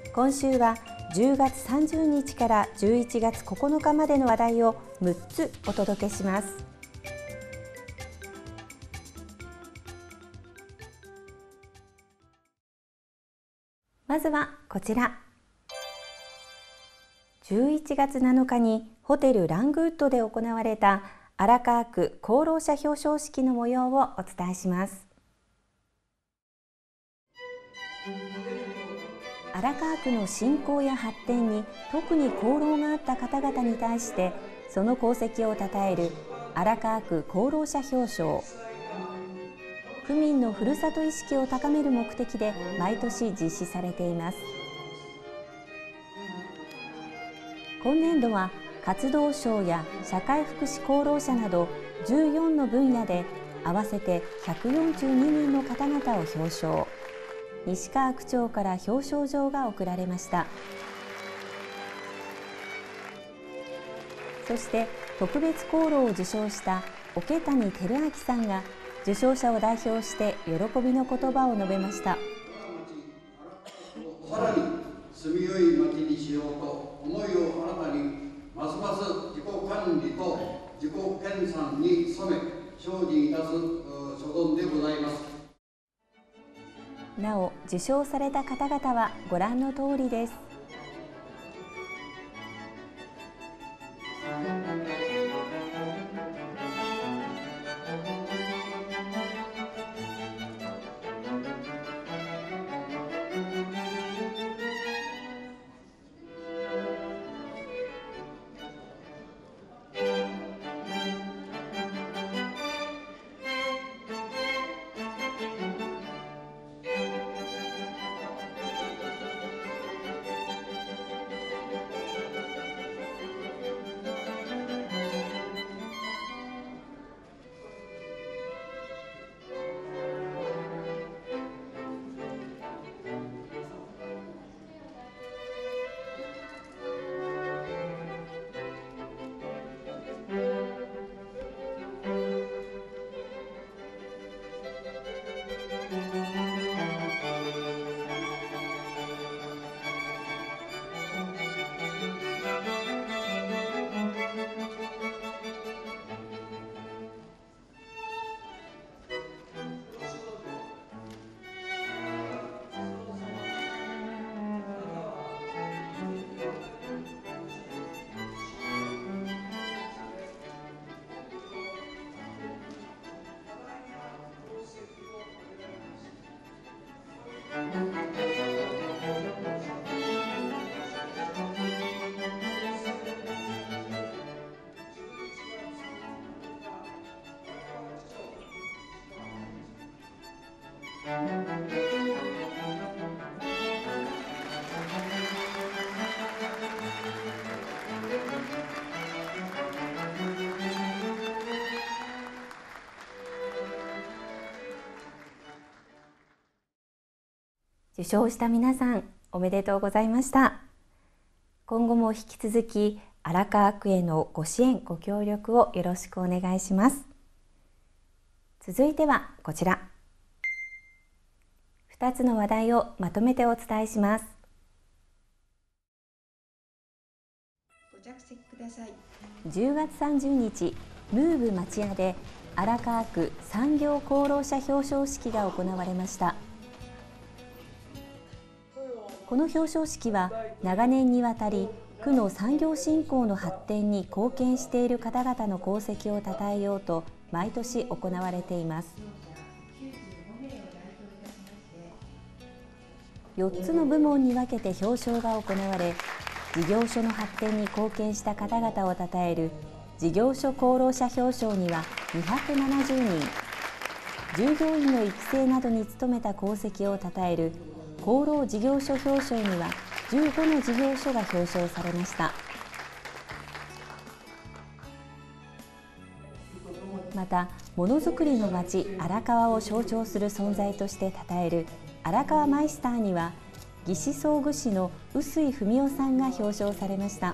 今週は10月30日から11月9日までの話題を6つお届けします。まずはこちら。11月7日にホテルラングウッドで行われた荒川区功労者表彰式の模様をお伝えします。荒川区の振興や発展に特に功労があった方々に対してその功績をたたえる荒川区功労者表彰。区民のふるさと意識を高める目的で毎年実施されています。今年度は活動賞や社会福祉功労者など14の分野で合わせて142人の方々を表彰。西川区長から表彰状が贈られました。そして特別功労を受賞した桶谷照明さんが受賞者を代表して喜びの言葉を述べました。 さらに住みよい町にしようと思いを新たにますます自己管理と自己研鑽に努め精進いたす所存でございます。 なお受賞された方々はご覧の通りです。受賞した皆さんおめでとうございました。今後も引き続き荒川区へのご支援ご協力をよろしくお願いします。続いてはこちら。2つの話題をまとめてお伝えします。 ご着席ください。 10月30日、ムーブ町屋で荒川区産業功労者表彰式が行われました。この表彰式は長年にわたり区の産業振興の発展に貢献している方々の功績をたたえようと毎年行われています。4つの部門に分けて表彰が行われ、事業所の発展に貢献した方々をたたえる事業所功労者表彰には270人、従業員の育成などに努めた功績をたたえる功労事業所表彰には15の事業所が表彰されました。また、ものづくりの町荒川を象徴する存在としてたたえる荒川マイスターには義肢装具士の臼井文夫さんが表彰されました。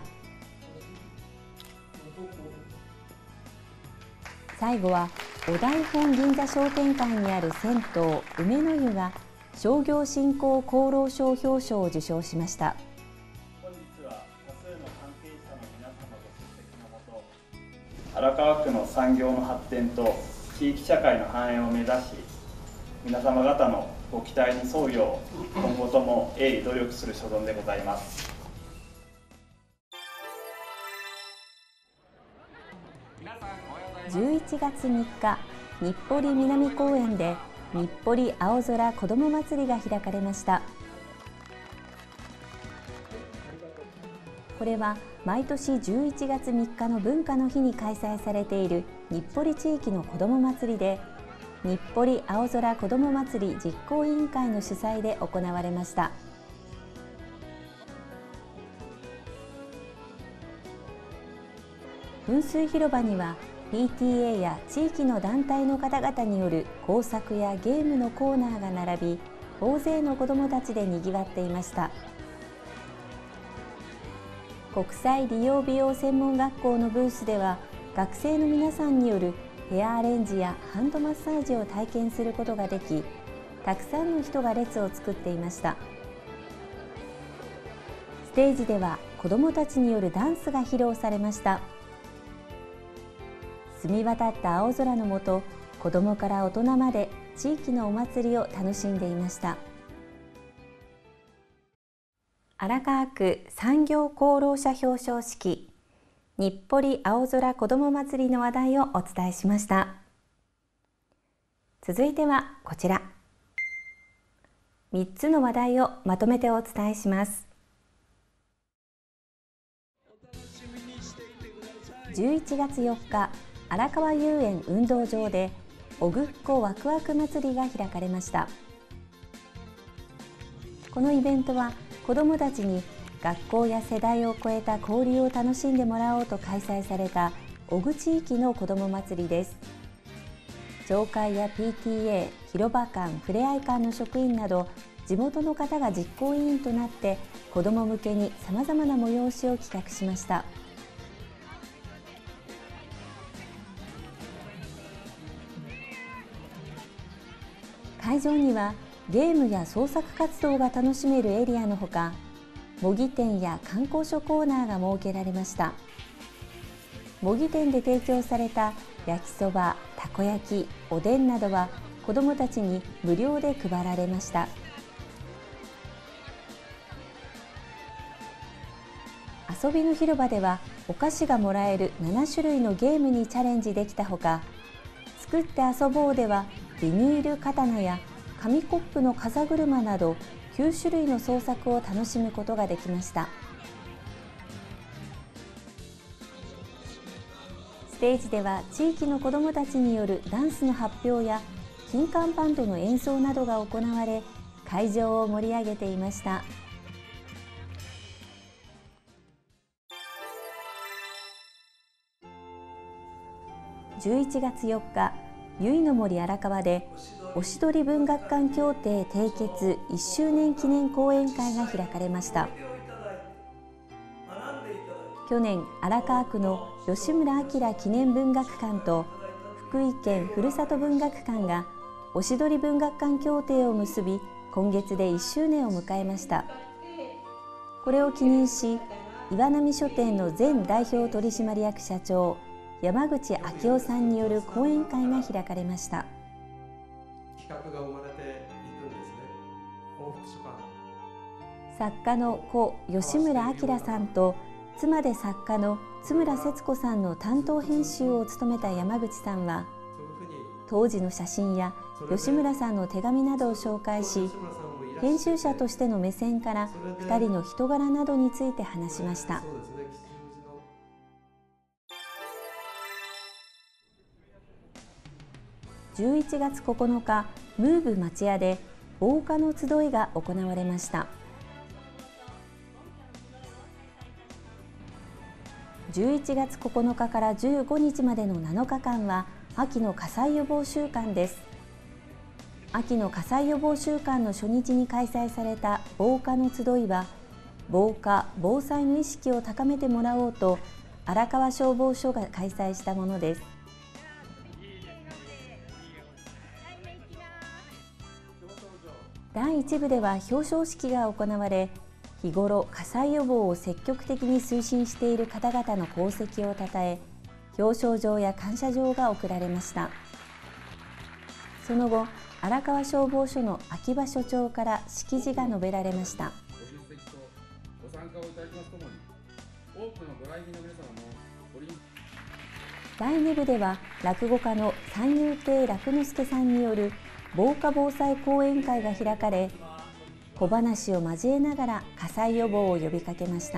最後はお台本銀座商店会にある銭湯梅の湯が商業振興功労賞表彰を受賞しました。 本日は多数の関係者の皆様ご出席のもと、荒川区の産業の発展と地域社会の繁栄を目指し、皆様方のご期待に沿うよう今後とも鋭意努力する所存でございます。 11月3日、日暮里南公園で日暮里青空こどもまつりが開かれました。これは毎年11月3日の文化の日に開催されている日暮里地域のこどもまつりで、日暮里青空こどもまつり実行委員会の主催で行われました。噴水広場には PTA や地域の団体の方々による工作やゲームのコーナーが並び、大勢の子どもたちでにぎわっていました。国際理容美容専門学校のブースでは、学生の皆さんによるヘアアレンジやハンドマッサージを体験することができ、たくさんの人が列を作っていました。ステージでは子どもたちによるダンスが披露されました。澄み渡った青空の下、子どもから大人まで地域のお祭りを楽しんでいました。荒川区産業功労者表彰式、日暮里青空こどもまつりの話題をお伝えしました。続いてはこちら。3つの話題をまとめてお伝えします。11月4日、荒川遊園運動場でおぐっこわくわく祭りが開かれました。このイベントは子どもたちに学校や世代を超えた交流を楽しんでもらおうと開催された小具地域の子ども祭りです。町会や PTA、広場館、ふれあい館の職員など地元の方が実行委員となって子ども向けにさまざまな催しを企画しました。会場にはゲームや創作活動が楽しめるエリアのほか、模擬店や観光所コーナーが設けられました。模擬店で提供された焼きそば、たこ焼き、おでんなどは子どもたちに無料で配られました。遊びの広場ではお菓子がもらえる7種類のゲームにチャレンジできたほか、作って遊ぼうではビニール刀や紙コップの風車など9種類の創作を楽しむことができました。ステージでは地域の子どもたちによるダンスの発表や金管バンドの演奏などが行われ、会場を盛り上げていました。11月4日、由比の森荒川でおしどり文学館協定締結1周年記念講演会が開かれました。去年、荒川区の吉村明記念文学館と福井県ふるさと文学館がおしどり文学館協定を結び、今月で1周年を迎えました。これを記念し、岩波書店の前代表取締役社長山口昭夫さんによる講演会が開かれました。 企画が生まれていくんですね。往復書館。 作家の故吉村明さんと妻で作家の津村節子さんの担当編集を務めた山口さんは、当時の写真や吉村さんの手紙などを紹介し、編集者としての目線から2人の人柄などについて話しました。11月9日、ムーブ町屋で防火の集いが行われました。11月9日から15日までの7日間は秋の火災予防週間です。秋の火災予防週間の初日に開催された防火の集いは、防火・防災の意識を高めてもらおうと荒川消防署が開催したものです。男第1部では表彰式が行われ、日頃火災予防を積極的に推進している方々の功績をたたえ、表彰状や感謝状が贈られました。その後、荒川消防署の秋葉署長から式辞が述べられました。 ご出席とご参加をいただきますともに、多くのご来賓の皆様の第2部では落語家の三遊亭楽之助さんによる防火防災講演会が開かれ、小話を交えながら火災予防を呼びかけました。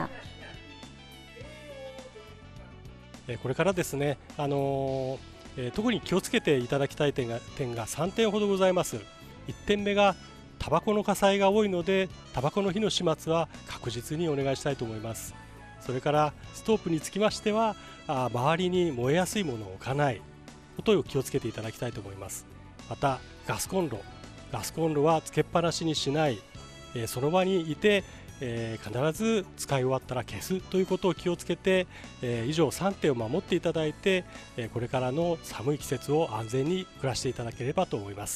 これからですね、特に気をつけていただきたい点が3点ほどございます。1点目がタバコの火災が多いので、タバコの火の始末は確実にお願いしたいと思います。それからストーブにつきましては、周りに燃えやすいものを置かないことを気をつけていただきたいと思います。またガスコンロはつけっぱなしにしない、その場にいて、必ず使い終わったら消すということを気をつけて、以上3点を守っていただいて、これからの寒い季節を安全に暮らしていただければと思います。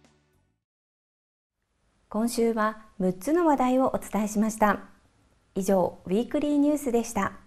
今週は6つの話題をお伝えしました。以上、ウィークリーニュースでした。